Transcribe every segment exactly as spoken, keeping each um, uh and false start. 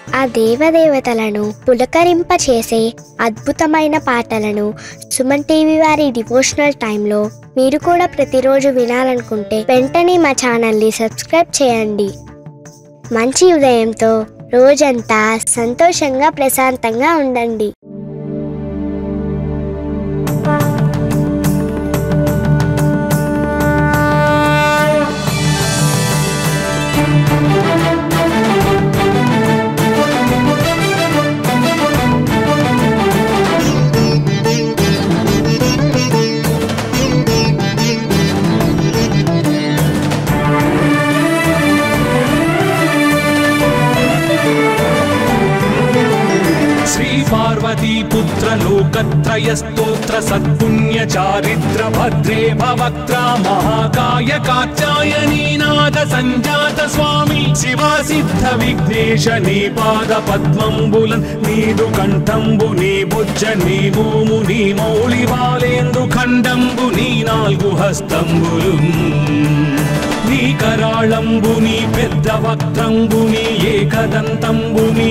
ఆ దేవదేవతలను పులకరింపచేసే అద్భుతమైన పాటలను సుమన్ టీవీ వారి డివోషనల్ టైంలో మీరు కూడా ప్రతిరోజు వినాలనుకుంటే వెంటనే మా ఛానల్ని సబ్స్క్రైబ్ చేయండి. మంచి ఉదయంతో రోజంతా సంతోషంగా ప్రశాంతంగా ఉండండి. पार्वती पुत्र लोकत्रय स्तोत्र सत्पुण्य चारिद्र भद्रे भवक्त्रा महाकाय कात्यायनी नाद संजात स्वामी शिवा सिद्ध विघ्नेश नी पाद पद्मंबुलन नीदु कंठंबु नी बुज्ज नी भूमु नी मौळि बालेंदु खंडंबु नी नाल्गु हस्तंबुलु నీ కరాళంబుని పెద్ద వక్త్రంబుని ఏకదంతంబుని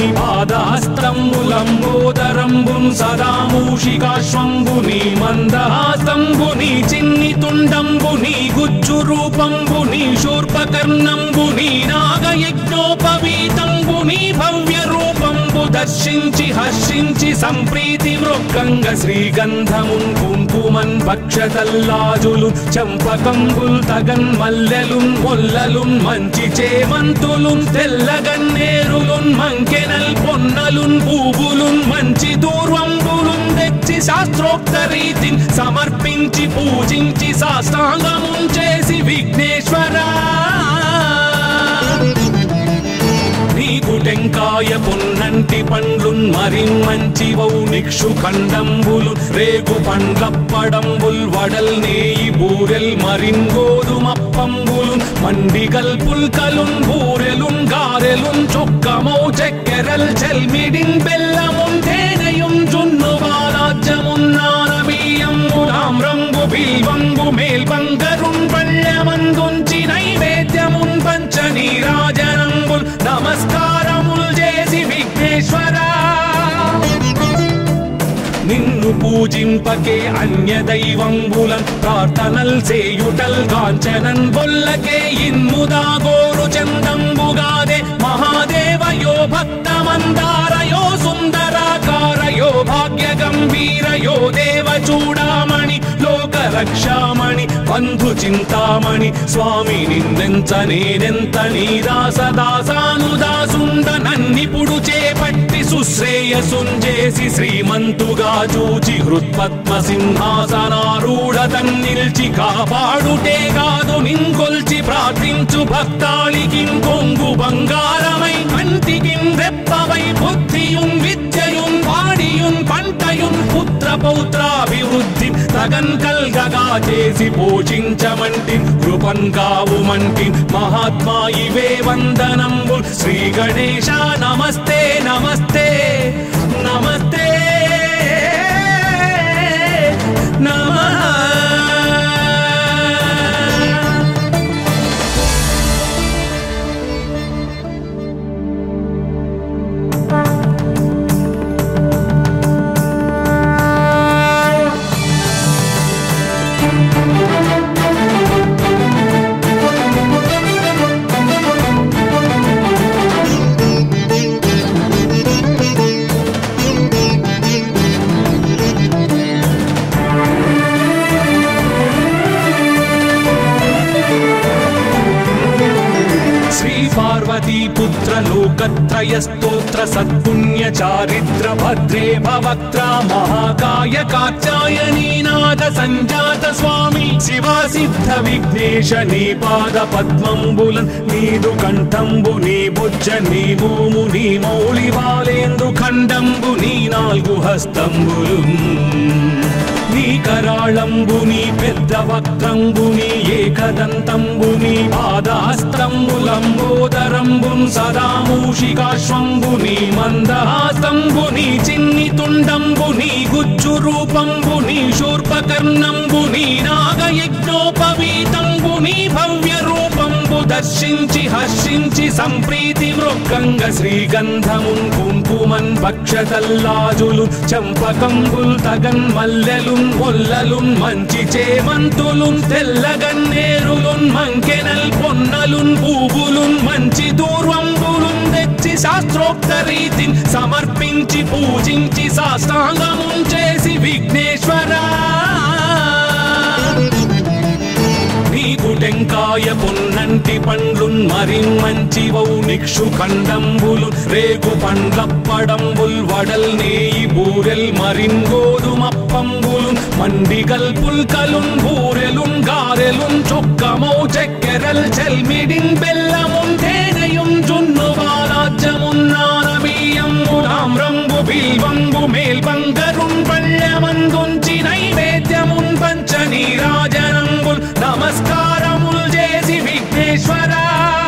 పాదహస్తంబులంబోదరంబున్ సదా మూషికాశ్వంబుని మందహాసంబుని చిన్ని తుండంబుని గుజ్జు రూపంబుని శూర్పకర్ణంబుని నాగయజ్ఞోపవీతంబుని భవ్య రూపంబు దర్శించి హర్షించి సంప్రీతి మృక్కంగ శ్రీగంధమున్ కుంకుమన్ భక్షతల్లాజులు చంపకంబుల్ తగన్ మల్లెలు మొల్లలున్ మంచి చేమంతులున్ తెల్లగన్నేరులున్ మంకెనల్ పొన్నలున్ పూవులున్ మంచి దూర్వంబులున్ తెచ్చి శాస్త్రోక్త రీతిని సమర్పించి పూజించి సాష్టాంగమున్ చేసి విఘ్నేశ్వరా నీకు టెంకాయ పొన్నంటి పండ్లున్ మరిన్ మంచివౌ నిక్షు ఖండంబులు రేగు పండ్లప్పడంబుల్ వడల్ నేయి బూరెల్ మరిన్ గోధుమప్పంబులు మండిగల్ పుల్కలున్ బూరెలున్ గారెలున్ చొక్కమౌ చెక్కెరల్ చెల్మిడిన్ బెల్లమున్ తేనెయున్ జున్ను బాలాజ్యమున్ నానబియ్యంబు తామ్రంబు బిల్వంబు మేల్బంగరున్ పళ్ళమందుంచి నైవేద్యమున్ పంచ నీరాజనంబుల్ నమస్కారముల్ చేసి విఘ్నేశ్వరా నిన్ను పూజింపకే అన్య దైవంబులన్ ప్రార్థనల్ సేయుటల్ కాంచనన్ బొల్లకే ఇన్ముదా గోరు చందంబుగాదే మహాదేవయో భక్తమందారయో సుందరాకారయో భాగ్య గంభీరయో దేవ చూడామణి లోక రక్షామణి బంధు చింతామణి స్వామి నిన్నెంత నేనెంత నీ దాస దాసానుదాసుండ నన్నిపుడు చేపట్టి సుశ్రేయసుంజేసి శ్రీమంతుగా చూచి హృత్పద్మ సింహాసనారూఢ తన్నిల్చి కాపాడుటే కాదు నింకొల్చి ప్రార్థించు భక్తాళికి కొంగు బంగారమై కంటికి రెప్పవై బుద్ధియున్ విద్యయున్ వాడియున్ పంటయున్ పుత్ర పౌత్రాభివృద్ధి తగన్ కల్గగా చేసి పోషించమంటి కృపన్ కావుమంటి మహాత్మా ఇవే వందనంబు శ్రీ గణేశ నమస్తే నమస్తే నమస్తే నమః. पार्वती पुत्र लोकत्रय स्तोत्र सत्पुण्य चारिद्र भद्रे भवक्त्रा महाकाय कात्यायनी नाद संजात स्वामी शिवा सिद्ध विघ्नेश नी पाद पद्मंबुलन नीदु कंठंबु नी बुज्ज नी भूमु नी मौळि बालेंदु खंडंबु नी नाल्गु हस्तंबुलु నీ కరాళంబుని పెద్ద వక్త్రంబుని ఏకదంతంబుని పాదహస్తంబులంబోదరంబున్ సదా మూషికాశ్వంబుని మందహాసంబుని చిన్ని తుండంబుని గుజ్జు రూపంబుని శూర్పకర్ణంబుని నాగయజ్ఞోపవీతంబుని భవ్య రూపం రూపంబు దర్శించి హర్షించి సంప్రీతి మృక్కంగ శ్రీగంధమున్ కుంకుమన్ భక్షతల్లాజులు చంపకంబుల్ తగన్ మల్లెలున్ ఒల్లలున్ మంచి చేమంతులున్ తెల్లగన్నేరులున్ మంకెనల్ పొన్నలున్ పూవులున్ మంచి దూర్వంబులున్ తెచ్చి శాస్త్రోక్త రీతిని సమర్పించి పూజించి సాష్టాంగమున్ చేసి విఘ్నేశ్వరా నీకు టెంకాయ పొన్నంటి పండ్లున్ మరి మంచివౌ నిక్షు ఖండంబులు రేగు పండ్లప్పడంబుల్ వడల్ నేయి బూరెల్ మరిన్ గోధుమప్పంబులు మండిగల్ పుల్కలున్ బూరెలున్ గారెలున్ చొక్కమౌ చెక్కెరల్ చెల్మిడిన్ బెల్లమున్ తేనెయున్ జున్ను బాలాజ్యమున్ నానబియ్యంబులామ్రంబు బిల్వంబు మేల్బంగరున్ పళ్ళమందుంచి నైవేద్యమున్ పంచ నీరాజనంబుల్ నమస్కారముల్ చేసి విఘ్నేశ్వరా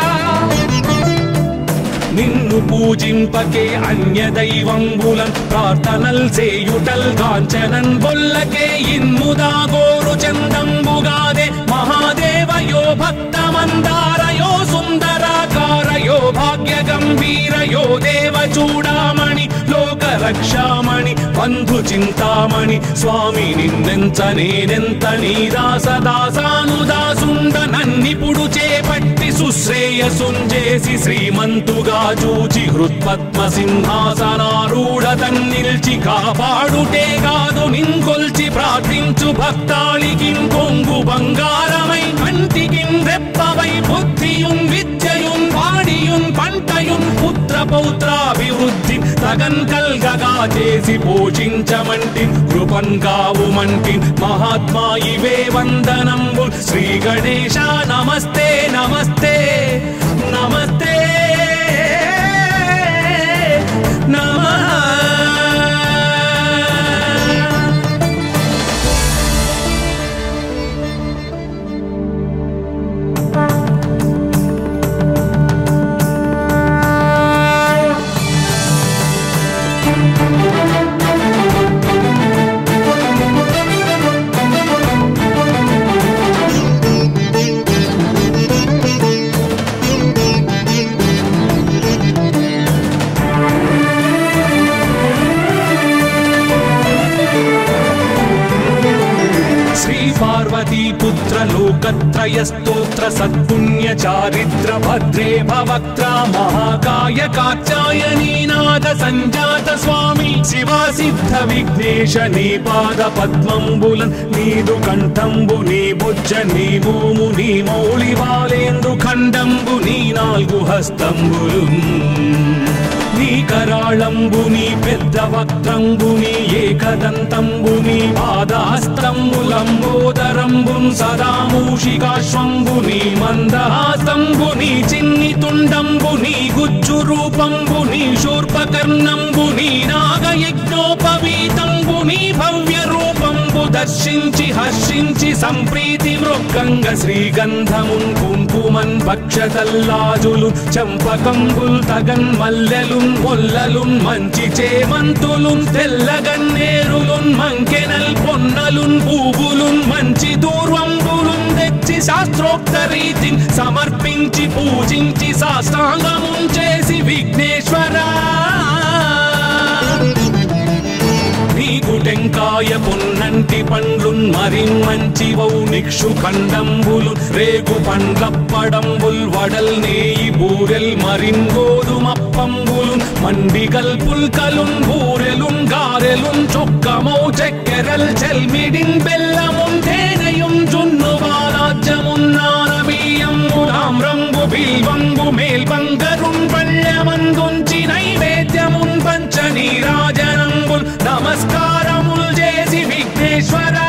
నిన్ను పూజింపకే అన్య దైవంబులన్ ప్రార్థనల్ సేయుటల్ కాంచనన్ బొల్లకే ఇన్ముదా గోరు చందంబుగాదే మహాదేవయో భక్తమందారయో సుందరాకారయో భాగ్య గంభీరయో దేవ చూడామణి లోక రక్షామణి బంధు చింతామణి స్వామి నిన్నెంత నేనెంత నీ దాస దాసానుదాసుండ నన్నిపుడు చేపట్టి సుశ్రేయసుంజేసి శ్రీమంతుగా చూచి హృత్పద్మ సింహాసనారూఢ తన్నిల్చి కాపాడుటే కాదు నింకొల్చి ప్రార్థించు భక్తాళికి కొంగు బంగారమై కంటికిన్ రెప్పవై బుద్ధియున్ విద్యయున్ వాడియున్ పంటయున్ పుత్ర పౌత్రాభివృద్ధి తగన్ కల్గగా చేసి పోషించమంటి కృపన్ కావుమంటి మహాత్మా ఇవే వందనంబు శ్రీ గణేశ నమస్తే నమస్తే నమస్తే నమః पुत्र लोकत्रय स्तोत्र सत्पुण्य चारिद्र भद्रे भवक्त्रा महाकाय कात्यायनी नाद संजात स्वामी शिवा सिद्ध विघ्नेश नी पाद पद्मंबुलन नीदु कंठंबु नी बुज्ज नी भूमु नी मौळि बालेंद्रु खंडंबु नी नाल्गु हस्तंबुलुन నీ కరాళంబుని పెద్ద వక్త్రంబుని ఏకదంతంబుని పాదహస్తంబులంబోదరంబున్ సదామూషికాశ్వంబుని మందహాస్తంబుని చిన్ని తుండంబుని గుజ్జు రూపంబుని శూర్పకర్ణంబుని నాగయజ్ఞోపవీతంబుని భవ్య రూపంబు దర్శించి హర్షించి సంప్రీతి మృక్కంగ శ్రీగంధమున్ కుంకుమన్ భక్షతల్లాజులు చంపకంబుల్ తగన్ మల్లెలున్ ఒల్లలున్ మంచి చేమంతులున్ తెల్లగన్నేరులున్ మంకెనల్ పొన్నలున్ పూవులున్ మంచి దూర్వంబులున్ తెచ్చి శాస్త్రోక్త రీతిని సమర్పించి పూజించి సాష్టాంగమున్ చేసి విఘ్నేశ్వరా నీకు టెంకాయ పొన్నంటి పండ్లున్ మరి మంచివౌ నిక్షు ఖండంబులు రేగు పండ్లప్పడంబుల్ వడల్ నేయి బూరెల్ మరిన్ గోధుమప్పంబులు మండిగల్ పుల్కలున్ బూరెలున్ గారెలున్ చొక్కమౌ చెక్కెరల్ చెల్మిడిన్ బెల్లమున్ తేనెయున్ జున్ను బాలాజ్యమున్ నానబియ్యంబులామ్రంబు బిల్వంబు మేల్బంగరున్ పళ్ళమందుంచి నైవేద్యమున్ పంచ నీరాజనంబుల్ నమస్కారముల్ చేసి విఘ్నేశ్వరా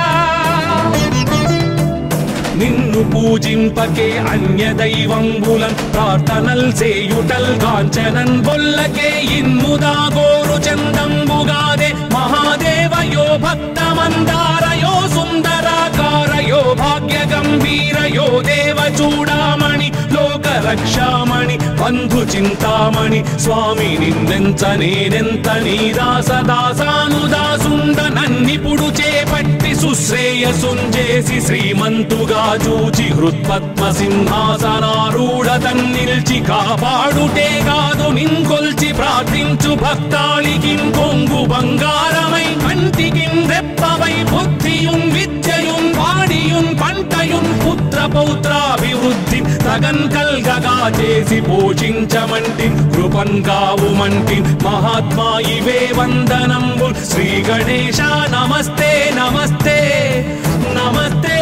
నిన్ను పూజింపకే అన్య దైవంబులన్ ప్రార్థనల్ సేయుటల్ కాంచనన్ బొల్లకే ఇన్ముదా గోరు చందంబుగాదే మహాదేవయో భక్తమందారయో సుందరాకారయో భాగ్య గంభీరయో దేవ చూడామణి లోక రక్షామణి బంధు చింతామణి స్వామి నిన్నెంత నేనెంత నీ దాస దాసానుదాసుండ నన్నిపుడు చేపట్టి సుశ్రేయసుంజేసి శ్రీమంతుగా చూచి హృత్పద్మ సింహాసనారూఢ తన్నిల్చి కాపాడుటే కాదు నింకొల్చి ప్రార్థించు భక్తాళికి కొంగు బంగారమై కంటికి రెప్పవై బుద్ధియుం విద్యయుం వాడియుం పంటయుం పుత్ర పౌత్రాభివృద్ధి తగన్ కల్గగా చేసి పోషించమంటి కృపన్ కావుమంటి మహాత్మా ఇవే వందనంబు శ్రీ గణేశ నమస్తే నమస్తే నమస్తే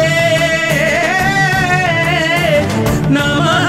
నమః.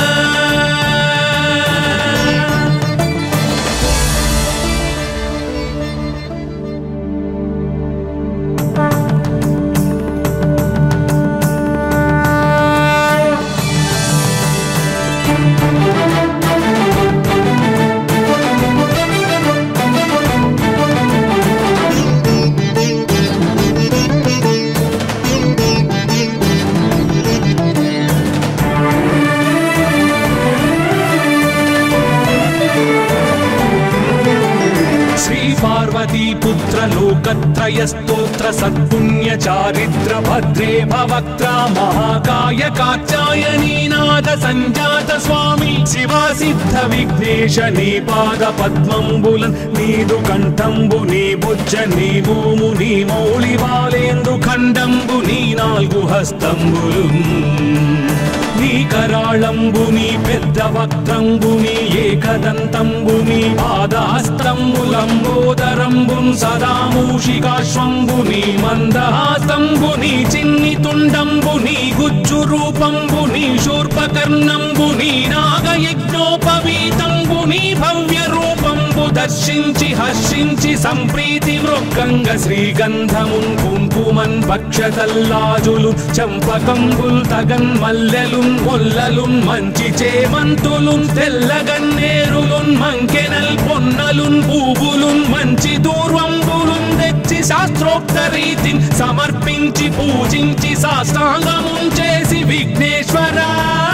पुत्र लोकत्रय स्तोत्र सत्पुण्य चारित्र भद्रे भवक्त्रा महाकाय कात्यायनी नाद संजात स्वामी शिवा सिद्ध विघ्नेश नी पाद पद्मंबुलन् नीदु कंठंबु नी बुज्ज नी भूमु नी मौळि बालेंदु खंडंबु नी नाल्गु हस्तंबुलु నీ కరాళంబుని పెద్ద వక్త్రంబుని ఏకదంతంబుని పాదహస్తంబులంబోదరంబున్ సదా మూషికాశ్వంబుని మందహాస్తంబుని చిన్ని తుండంబుని గుజ్జు రూపంబుని శూర్పకర్ణంబుని నాగయజ్ఞోపవీతంబుని భవ్య రూపంబు దర్శించి హర్షించి సంప్రీతి మృక్కంగ శ్రీగంధమున్ కుంకుమన్ భక్షతల్లాజులు చంపకంబుల్ తగన్ మల్లెలు మొల్లలున్ మంచి చేమంతులున్ తెల్లగన్నేరులున్ మంకెనల్ పొన్నలున్ పూవులున్ మంచి దూర్వంబులున్ తెచ్చి శాస్త్రోక్త రీతిని సమర్పించి పూజించి సాష్టాంగమున్ చేసి విఘ్నేశ్వరా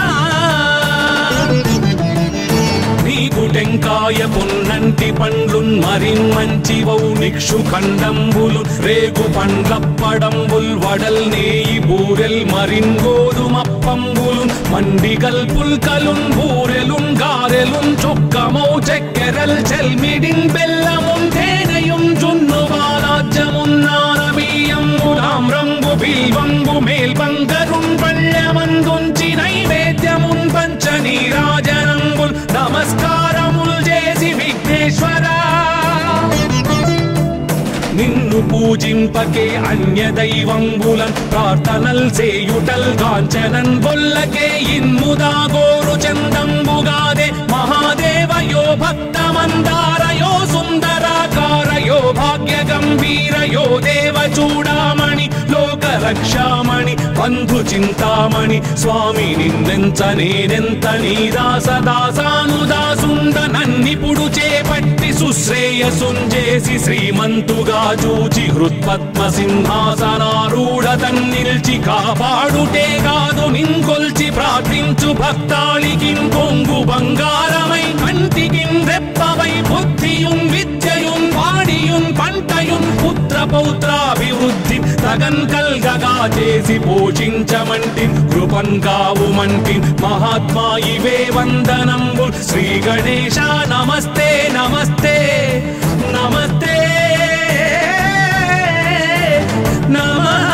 టెంకాయ పున్నంటి పండ్లున్ మరిన్ మంచి వౌ నిక్షు ఖండంబులు రేగు పండ్లప్పడంబుల్ వడల్ నేయి బూరెల్ మరిన్ గోధుమప్పంబులు మండిగల్ పుల్కలున్ బూరెలున్ గారెలున్ చొక్కమౌ చెక్కెరల్ చెల్మిడిన్ బెల్లమున్ తేనెయుం జున్ను బాలాజ్యమున్ నానబియ్యంబులాం రంగు బిల్వంబు మేల్బంగరున్ పళ్ళమందుంచి నైవేద్యమున్ పంచ నీరాజనంబుల్ నమస్కారముల్ చేసి విఘ్నేశ్వరా నిన్ను పూజింపకే అన్య దైవంబులన్ ప్రార్థనల్ చేయుటల్ కాంచనన్ బొల్లకే ఇన్ముదా గోరు చందంబుగాదే మహాదేవయో భక్తమందారయో సుందరాకారయో భాగ్య గంభీరయో దేవ చూడామణి లోక రక్షామణి బంధు చింతామణి స్వామి నిన్నెంత నేనెంత నీ దాస దాసానుదాసుండ నన్నిపుడు చేపట్టి సుశ్రేయసుంజేసి శ్రీమంతుగా చూచి హృత్పద్మ సింహాసనారూఢ తన్నిల్చి కాపాడుటే కాదు నింకొల్చి ప్రార్థించు భక్తాళికి కొంగు బంగారమై కంటికి రెప్పవై బుద్ధియుం విద్యయుం వాడియుం పంటయుం పుత్ర పౌత్రాభివృద్ధి తగన్ కల్గగా చేసి పోషించమంటి కృపన్ కావుమంటి మహాత్మా ఇవే వందనంబు శ్రీ గణేశ నమస్తే నమస్తే నమస్తే నమః.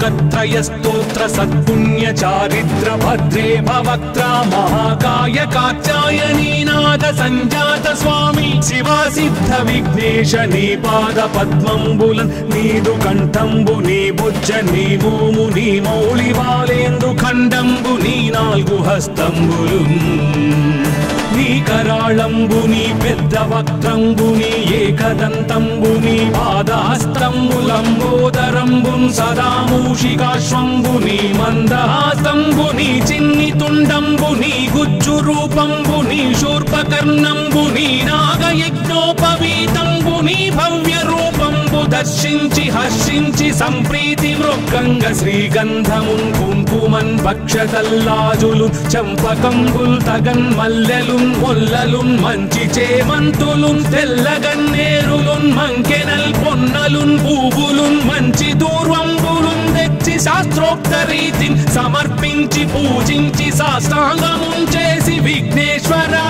లోకత్రయ స్తోత్ర సత్పుణ్య చారిత్ర భద్రే భవక్త్ర మహాకాయ కాత్యాయనీనాథ సంజాత స్వామి శివా సిద్ధ విఘ్నేశ నీ పాద పద్మంబులన్ నీదు కంఠంబు నీ బుజ్జ నీ భూము నీ మౌళి బాలేందు ఖండంబు నీ నాలుగు హస్తంబులు నీ కరాళంబు నీ పెద్ద వక్త్రంబు నీ ఏకదంతంబు నీ పాదహస్తంబులంబోదరంబు సదా మూషికాశ్వంబు నీ మందహాస్తంబు నీ చిన్ని తుండంబు నీ గుజ్జు రూపంబు నీ శూర్పకర్ణంబు నీ నాగయజ్ఞోపవీతంబు నీ భవ్య రూపంబు దర్శించి హర్షించి సంప్రీతి మృక్కంగ శ్రీగంధమున్ కుంకుమన్ భక్షతల్లాజులు చంపకంబుల్ తగన్ మల్లెలున్ మొల్లలున్ మంచి చేమంతులున్ తెల్లగన్నేరులున్ మంకెనల్ పొన్నలున్ పూవులున్ మంచి దూర్వంబులున్ తెచ్చి శాస్త్రోక్త రీతిని సమర్పించి పూజించి సాష్టాంగమున్ చేసి విఘ్నేశ్వరా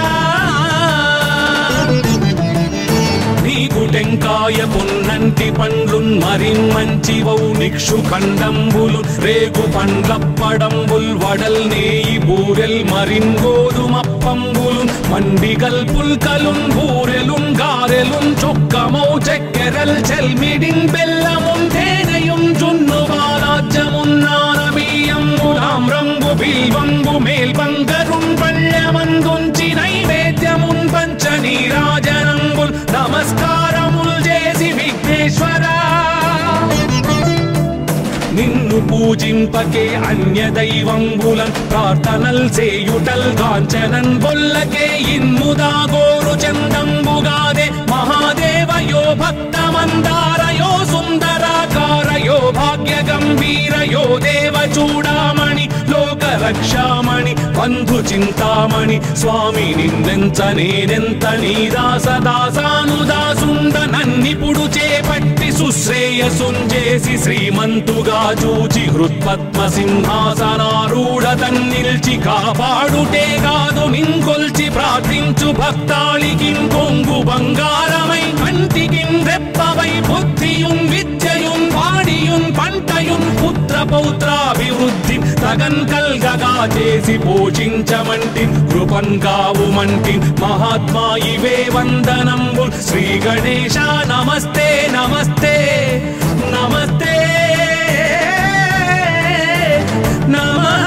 టెంకాయ పొన్నంటి పండ్లున్ మరిన్ మంచి వౌ నిక్షు ఖండంబులు రేగు పండ్లప్పడంబుల్ వడల్ నేయి బూరెల్ మరిన్ గోధుమప్పంబులు మండిగల్ పుల్కలున్ బూరెలున్ గారెలున్ చొక్కమౌ చెక్కెరల్ చెల్మిడిన్ బెల్లమున్ తేనెయున్ జున్ను బాలాజ్యమున్ నానబియ్యంబులాం రంగు బిల్వంబు మేల్బంగరున్ పళ్ళమందుంచి నైవేద్యమున్ పంచ నీరాజనంబుల్ నమస్కారముల్ చేసి విఘ్నేశ్వరా నిన్ను పూజింపకే అన్య దైవంబులన్ ప్రార్థనల్ చేయుటల్ కాంచనన్ బొల్లకే ఇన్ముదా గోరు చందంబుగాదే మహాదేవయో భక్తమందారయో సుందరాకారయో భాగ్య గంభీరయో దేవ చూడామణి లోక రక్షామణి బంధు చింతామణి స్వామి నిన్నెంత నేనెంత నీ దాస దాసానుదాసుండ నన్నిపుడు చేపట్టి సుశ్రేయసుంజేసి శ్రీమంతుగా చూచి హృత్పద్మ సింహాసనారూఢ తన్నిల్చి కాపాడుటే కాదు నింకొల్చి ప్రార్థించు భక్తాళికి కొంగు బంగారమై కంటికి రెప్పవై బుద్ధియున్ విద్యయున్ వాడియున్ పంటయున్ పుత్ర పౌత్రాభివృద్ధి తగన్ కల్గగా చేసి పోషించమంటి కృపన్ కావుమంటి మహాత్మా ఇవే వందనంబు శ్రీ గణేశ నమస్తే నమస్తే నమస్తే నమః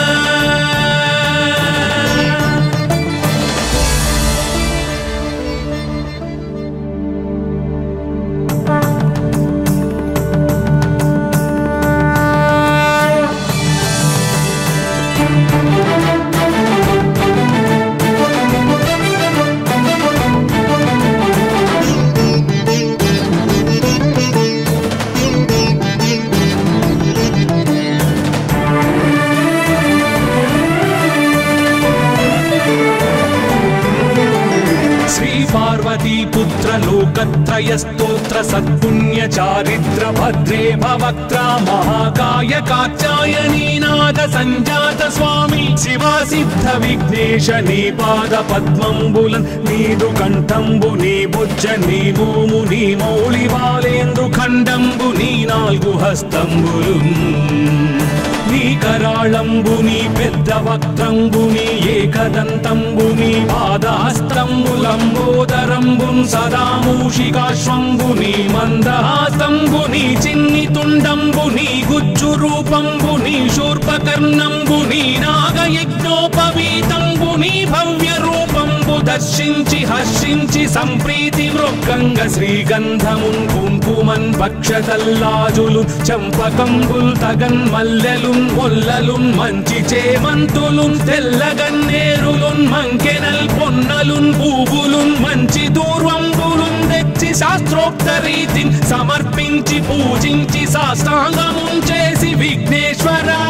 పుత్ర లోకత్రయ స్తోత్ర సత్పుణ్య చారిత్ర భద్రే భవక్త్ర మహాకాయ కాత్యాయనీనాథ సంజాత స్వామి శివా సిద్ధ విఘ్నేశ నీ పాద పద్మంబులన్ నీదు కంఠంబు నీ బుజ్జ నీ భూము నీ మౌళి బాలేందు ఖండంబు నీ నాలుగు హస్తంబులు నీ కరాళంబు నీ పెద్ద వక్త్రంబు నీ ఏకదంతంబు నీ పాదహస్తంబులంబోదరంబు సదా మూషికాశ్వంబు నీ మందహాసంబు నీ చిన్ని తుండంబు నీ గుజ్జు రూపంబు నీ శూర్పకర్ణంబు నీ నాగయజ్ఞోపవీతంబు నీ భవ్య రూపంబు దర్శించి హర్షించి సంప్రీతి మృక్కంగ శ్రీగంధమున్ కుంకుమన్ భక్షతల్లాజులు చంపకంబుల్ తగన్ మల్లెలున్ మొల్లలున్ మంచి చేమంతులున్ తెల్లగన్నేరులున్ మంకెనల్ పొన్నలున్ పూవులున్ మంచి దూర్వంబులున్ తెచ్చి శాస్త్రోక్త రీతిని సమర్పించి పూజించి సాష్టాంగమున్ చేసి విఘ్నేశ్వరా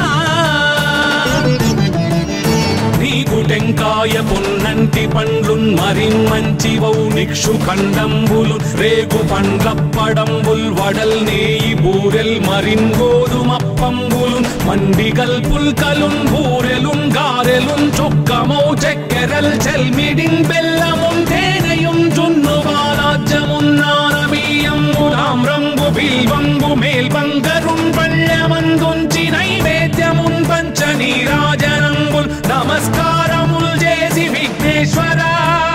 నీకు టెంకాయ పొన్నంటి పండ్లున్ మరిన్ మంచి వౌ నిక్షు ఖండంబులు రేగు పండ్లప్పడంబుల్ వడల్ నేయి బూరెల్ మరిన్ గోధుమప్పంబులు మండిగల్ పుల్కలున్ బూరెలున్ గారెలున్ చొక్కమౌ చెక్కెరల్ చెల్మిడిన్ బెల్లమున్ తేనెయున్ జున్ను బాలాజ్యమున్ నానబియ్యంబులాం రంగు బిల్వంబు మేల్బంగరున్ పళ్ళమందుంచి నైవేద్యమున్ పంచ నీరాజనంబుల్ నమస్కారముల్ చేసి విఘ్నేశ్వరా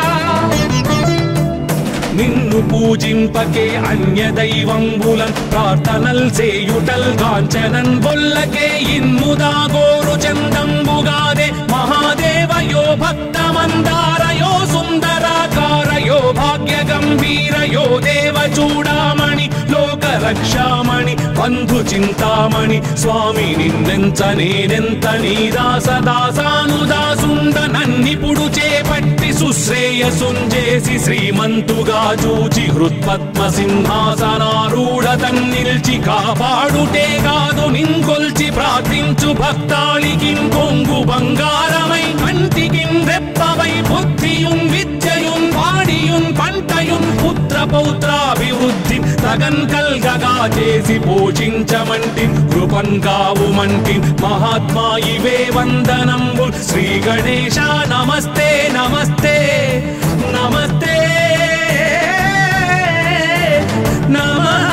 నిన్ను పూజింపకే అన్య దైవంబులన్ ప్రార్థనల్ చేయుటల్ కాంచనన్ బొల్లకే ఇన్ముదా గోరు చందంబుగాదే మహాదేవయో భక్తమందారయో సుందరాకారయో భాగ్య గంభీరయో దేవ చూడామణి లోక రక్షామణి బంధు చింతామణి స్వామి నిన్నెంత నేనెంత నీ దాస దాసానుదాసుండ నన్నిపుడు చేపట్టి సుశ్రేయసుంజేసి శ్రీమంతుగా చూచి హృత్పద్మ సింహాసనారూఢ తన్నిల్చి కాపాడుటే కాదు నింకొల్చి ప్రార్థించు భక్తాళికి కొంగు బంగారమై కంటికి రెప్పవై బుద్ధియున్ విద్యయున్ వాడియున్ పంటయున్ పుత్ర పౌత్రాభివృద్ధి తగన్ కల్గగా చేసి పోషించమంటి కృపన్ కావుమంటి మహాత్మా ఇవే వందనంబు శ్రీ గణేశ నమస్తే నమస్తే నమస్తే నమః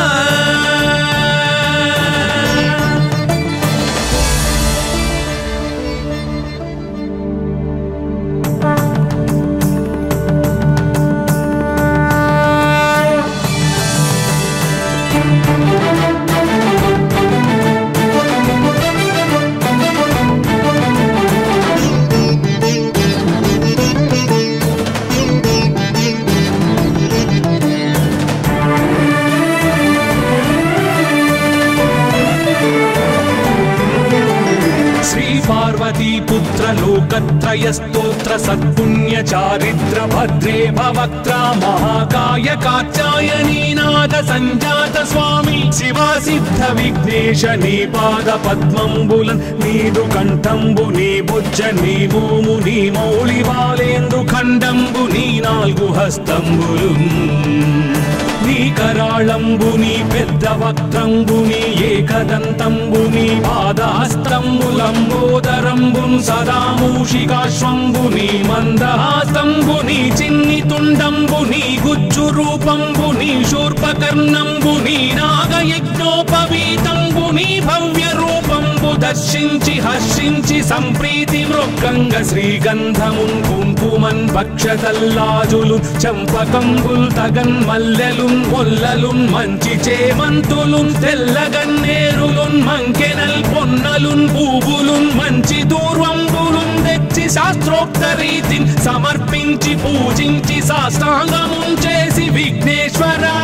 पुत्र लोकत्रय स्तोत्र सत्पुण्य चारित्र भद्रे भवक्त्रा महाकाय कात्यायनी नाद संजात स्वामी शिवा सिद्ध विघ्नेश नी पाद पद्मंबुलन नीदु कंठंबु नी भुज नी भूमु नी मौळि बालेंदु खंडंबु नी नाल्गु हस्तंबुलु నీ కరాళంబుని పెద్ద వక్త్రంబుని ఏకదంతంబుని పాదహస్తంబులంబోదరంబున్ సదా మూషికాశ్వంబుని మందహాస్తంబుని చిన్ని తుండంబుని గుజ్జు రూపంబుని శూర్పకర్ణంబుని నాగయజ్ఞోపవీతంబుని భవ్య రూపంబు దర్శించి హర్షించి సంప్రీతి మృక్కంగ శ్రీగంధమున్ కుంకుమన్ భక్షతల్లాజులు చంపకంబుల్ తగన్ మల్లెలు మొల్లలున్ మంచి చేమంతులున్ తెల్లగన్నేరులున్ మంకెనల్ పొన్నలున్ పూవులున్ మంచి దూర్వంబులున్ తెచ్చి శాస్త్రోక్త రీతిని సమర్పించి పూజించి సాష్టాంగమున్ చేసి విఘ్నేశ్వరా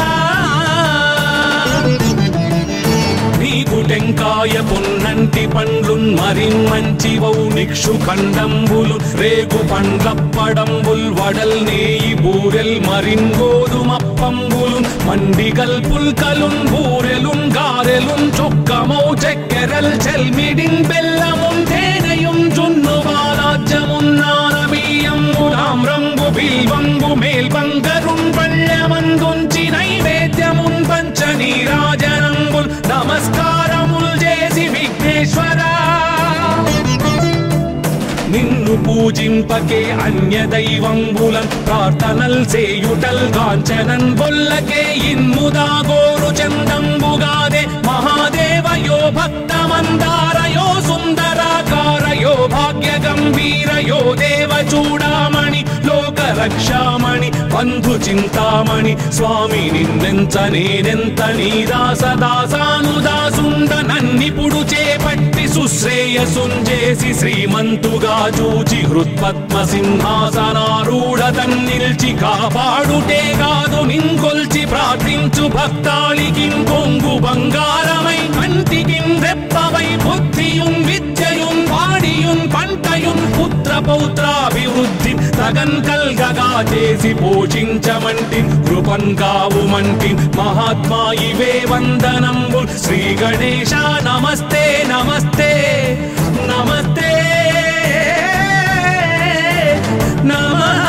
నీకు టెంకాయ పొన్నంటి పండ్లున్ మరిన్ మంచివౌ నిక్షు ఖండంబులు రేగు పండ్లప్పడంబుల్ వడల్ నేయి బూరెల్ మరిన్ గోధుమప్పంబులు మండిగల్ పుల్కలున్ బూరెలున్ గారెలున్ చొక్కమౌ చెక్కెరల్ చెల్మిడిన్ బెల్లమున్ తేనెయున్ జున్ను బాలాజ్యమున్ నానబియ్యంబులామ్రంబు బిల్వంబు మేల్బంగరున్ పళ్ళమందుంచి నైవేద్యమున్ పంచ నీరాజనంబుల్ నమస్కారముల్ చేసి విఘ్నేశ్వరా నిన్ను పూజింపకే అన్య దైవంబులన్ ప్రార్థనల్ చేయుటల్ కాంచనన్ బొల్లకే ఇన్ముదా గోరు చందంబుగాదే మహాదేవయో భక్తమందారయో సుందరాకారయో భాగ్య గంభీరయో దేవ చూడామణి లోక రక్షామణి బంధు చింతామణి స్వామి నిన్నెంత నేనెంత నీ దాస దాసానుదాసుండ నన్నిపుడు చేపట్టి సుశ్రేయసుంజేసి శ్రీమంతుగా చూచి హృత్పద్మ సింహాసనారూఢ తన్నిల్చి కాపాడుటే కాదు నింకొల్చి ప్రార్థించు భక్తాళికి కొంగు బంగారమై కంటికి రెప్పవై బుద్ధియున్ విద్యయున్ వాడియున్ పంటయున్ పుత్ర పౌత్రాభివృద్ధి తగన్ కల్గగా చేసి పోషించమంటి కృపన్ కావుమంటి మహాత్మా ఇవే వందనంబు శ్రీ గణేశ నమస్తే నమస్తే నమస్తే నమః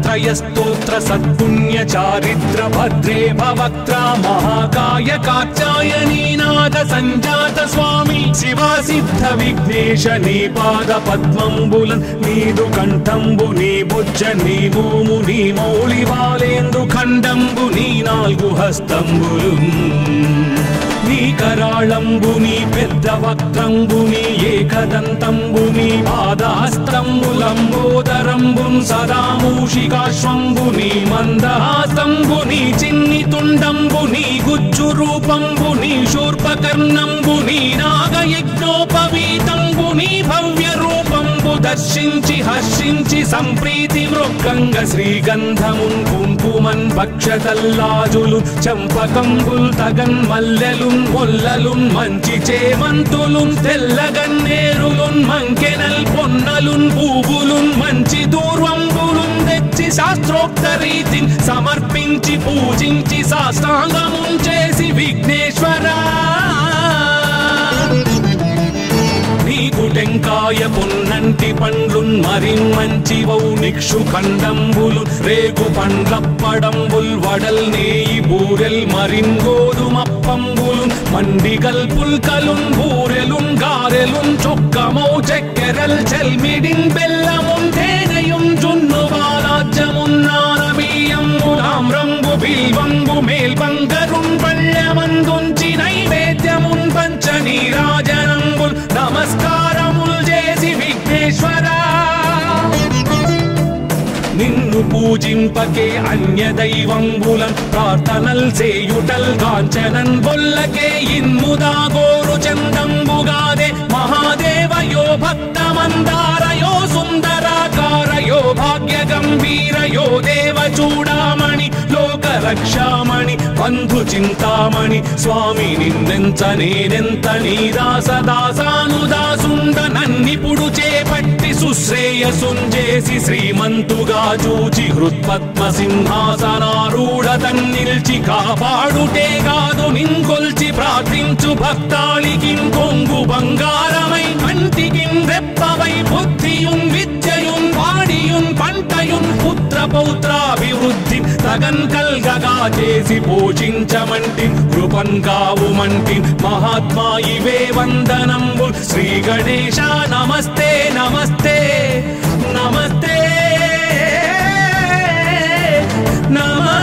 लोकत्रयस्तोत्र सत्पुण्य चारिद्र भद्रे भवक्त्रा महाकाय कात्यायनीनाथ संजात स्वामी शिवा सिद्ध विघ्नेश नी पाद पद्मंबुलन नीदु कंठंबु नी बुज्ज नी भूमु नी मौళి वालेंदु खंडंबु नी नाल्गु हस्तंबुलु నీ కరాళంబుని పెద్ద వక్త్రంబుని ఏకదంతంబుని పాదహస్తంబులంబోదరంబున్ సదామూషికాశ్వంబుని మందహాసంబుని చిన్ని తుండంబుని గుజ్జు రూపంబుని శూర్పకర్ణంబుని నాగయజ్ఞోపవీతంబుని భవ్య రూపంబు దర్శించి హర్షించి సంప్రీతి మృక్కంగ శ్రీగంధమున్ కుంకుమన్ భక్షతల్లాజులు చంపకంబుల్ తగన్ మల్లెలున్ మొల్లలున్ మంచి చేమంతులున్ తెల్లగన్నేరులున్ మంకెనల్ పొన్నలున్ పూవులున్ మంచి దూర్వంబులున్ తెచ్చి శాస్త్రోక్త రీతిని సమర్పించి పూజించి సాష్టాంగమున్ చేసి విఘ్నేశ్వరా టెంకాయ పొన్నంటి పండ్లున్ మరిన్ మంచివౌ నిక్షు ఖండంబులు రేగు పండ్లప్పడంబుల్ వడల్ నేయి బూరెల్ మరిన్ గోధుమప్పంబులు మండిగల్ పుల్కలున్ బూరెలున్ గారెలున్ చొక్కమౌ చెక్కెరల్ చెల్మిడిన్ బెల్లమున్ తేనెయున్ జున్ను వారాజ్యమున్ నానబియ్యంబు తామ్రంబు బిల్వంబు మేల్బంగరున్ పళ్ళెమందుంచి నైవేద్యమున్ పంచ నీరాజనంబుల్ నమస్కారముల్ చేసి విఘ్నేశ్వరా నిన్ను పూజింపకే అన్య దైవంబులం ప్రార్థనల్ చేయుటల్ కాంచనన్ బొల్లకే ఇన్ముదా గోరు చందంబుగాదే మహాదేవయో భక్తమందారయో సుందరాకారయో భాగ్య గంభీరయో దేవ చూడామణి లోక రక్షామణి బంధు చింతామణి స్వామి నిన్నెంత నేనెంత నీ దాస దాసానుదాసుండ నన్నిపుడు చేపట్టి సుశ్రేయసుంజేసి శ్రీమంతుగా చూచి హృత్పద్మ సింహాసనారూఢ తన్నిల్చి కాపాడుటే కాదు నింకొల్చి ప్రార్థించు భక్తాళికి కొంగు బంగారమై కంటికి రెప్పవై బుద్ధియున్ విద్యయున్ వాడియున్ పంటయున్ పుత్ర పౌత్రాభివృద్ధి తగన్ కల్గగా చేసి పోషించమంటి కృపన్ కావుమంటి మహాత్మా ఇవే వందనంబు శ్రీ గణేశ నమస్తే నమస్తే నమస్తే నమః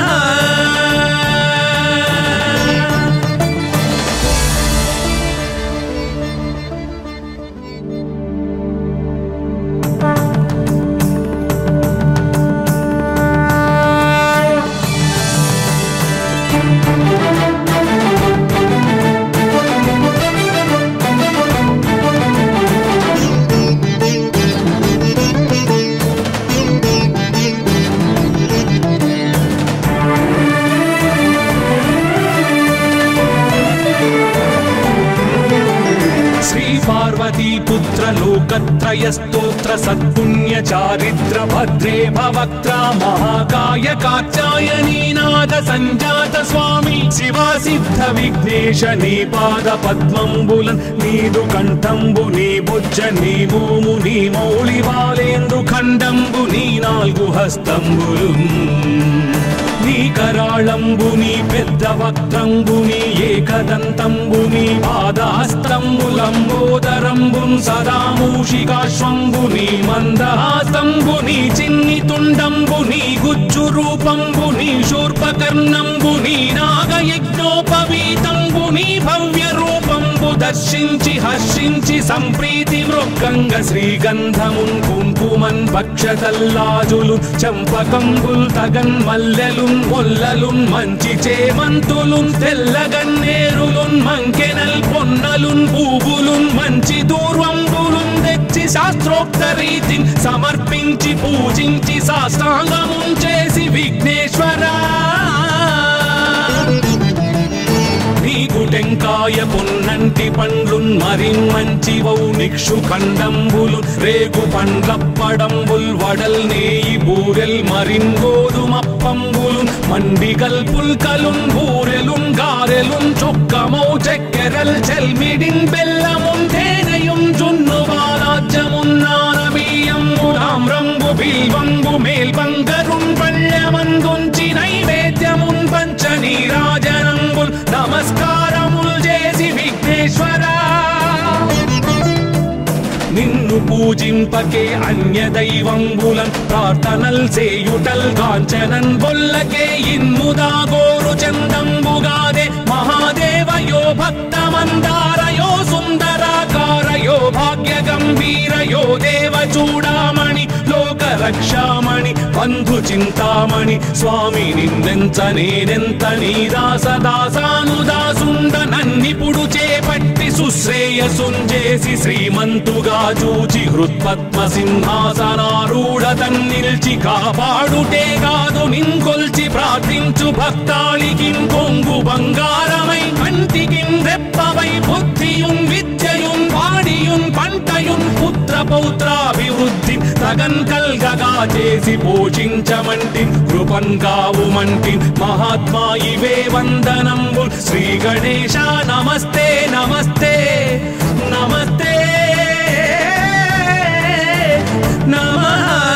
लोकत्रयस्तोत्र सत्पुण्य चारिद्र भद्रे भवक्त्रा महाकाय कात्यायनीनाथ संजात स्वामी शिवा सिद्ध विघ्नेश नी पाद पद्मंबुलन नीदु कंठंबु नी बुज्ज नी भूमु नी मौళి वालेंदु खंडंबु नी नाल्गु हस्तंबुलुन् నీ కరాళంబుని పెద్ద వక్త్రంబుని ఏకదంతంబుని పాదహస్తంబులంబోదరంబున్ సదామూషికాశ్వంబుని మందహాసంబుని చిన్ని తుండంబుని గుజ్జు రూపంబుని శూర్పకర్ణంబుని నాగయజ్ఞోపవీతంబుని భవ్య రూపంబు దర్శించి హర్షించి సంప్రీతి మృక్కంగ శ్రీగంధమున్ కుంకుమన్ భక్షతల్లాజులు చంపకంబుల్ తగన్ మల్లెలున్ మొల్లలున్ మంచి చేమంతులున్ తెల్లగన్నేరులున్ మంకెనల్ పొన్నలున్ పూవులున్ మంచి దూర్వంబులున్ తెచ్చి శాస్త్రోక్త రీతిని సమర్పించి పూజించి సాష్టాంగమున్ చేసి విఘ్నేశ్వరా నీకు టెంకాయ పొన్నంటి పండ్లున్ మరిన్ మంచివౌ నిక్షు ఖండంబులు రేగు పండ్లప్పడంబుల్ వడల్ నేయి బూరెల్ మరిన్ గోధుమప్పంబులు మండిగల్ పుల్కలున్ బూరెలున్ గారెలున్ చొక్కమౌ చెక్కెరల్ చెల్మిడిన్ బెల్లమున్ తేనెయున్ జున్ను వారాజ్యమున్ నానబియ్యంబు తామ్రంబు బిల్వంబు మేల్బంగరున్ ముందుంచి నైవేద్యమున్ పంచ నీరాజనంబుల్ నమస్కారముల్ చేసి విఘ్నేశ్వరా నిన్ను పూజింపకే అన్య దైవంబులన్ ప్రార్థనల్ సేయుటల్ కాంచనన్ బొల్లకే ఇన్ముదా గోరు చందంబుగాదే మహాదేవయో భక్తమందారయో సుందరాకారయో భాగ్య గంభీరయో దేవ చూడామణి లోక రక్షామణి బంధు చింతామణి స్వామి నిన్నెంత నేనెంత నీ దాస దాసానుదాసుండ నన్నిపుడు చేపట్టి సుశ్రేయసుంజేసి శ్రీమంతుగా చూచి హృత్పద్మ సింహాసనారూఢ తన్నిల్చి కాపాడుటే కాదు నింకొల్చి ప్రార్థించు భక్తాళికి పొంగు బంగారమై కంటికి రెప్పవై బుద్ధియున్ విద్యయున్ వాడియున్ పంటయున్ పుత్ర పౌత్రాభివృద్ధి తగన్ కల్గగా చేసి పోషించమంటి కృపన్ కావుమంటి మహాత్మా ఇవే వందనంబు శ్రీ గణేశ నమస్తే నమస్తే నమస్తే నమః